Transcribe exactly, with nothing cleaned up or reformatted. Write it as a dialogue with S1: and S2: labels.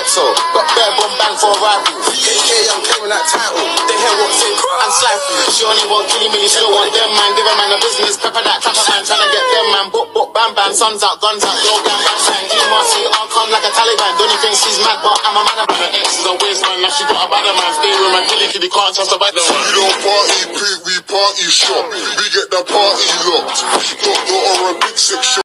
S1: so. Got bare bomb bang for a rival. K K, I'm claiming that title. They hear what's in and slide. She only want killing me, she don't want them man. Give a man a business, pepper that trapper man. Tryna get them man, book, book, bam, bam. Sons out, guns out, go bam, bam, bang. You must see, I'll come like a Taliban. Don't you think she's mad, but I'm a man of her ex is a waste man. Now she got a bad man. Stay with my killie, killie, can't trust a bad man.
S2: We don't party pig, we party shop. We get the party locked. Doctor or a big six shot.